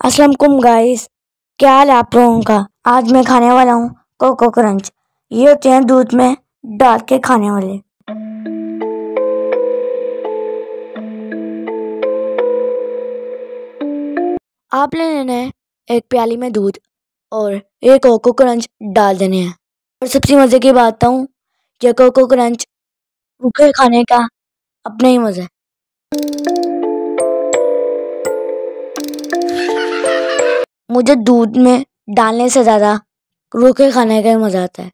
अस्सलाम वालेकुम गाइस, क्या हाल है आप लोगों का। आज मैं खाने वाला हूँ कोको क्रंच। ये होते हैं दूध में डाल के खाने वाले। आपने लेना है एक प्याली में दूध और ये कोको क्रंच डाल देने हैं। और सबसे मज़े की बात हूँ, ये कोको क्रंच भूखे खाने का अपना ही मज़ा है। मुझे दूध में डालने से ज़्यादा रूखे खाने का ही मज़ा आता है।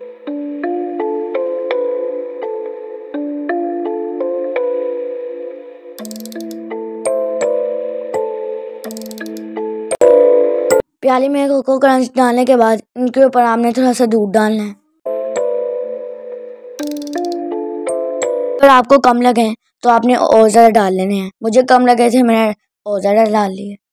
प्याली में कोको क्रंच डालने के बाद इनके ऊपर आपने थोड़ा सा दूध डालना है। अगर आपको कम लगे तो आपने और ज़्यादा डाल लेने हैं। मुझे कम लगे थे, मैंने और ज़्यादा डाल लिए।